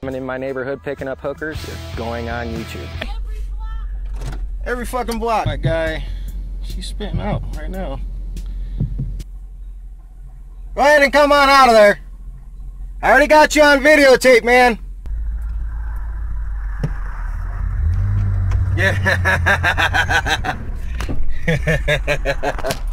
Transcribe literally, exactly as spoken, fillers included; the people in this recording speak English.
I'm in my neighborhood picking up hookers. It's going on YouTube. Every fucking block. That guy, she's spitting out right now. Go ahead and come on out of there. I already got you on videotape, man. Yeah.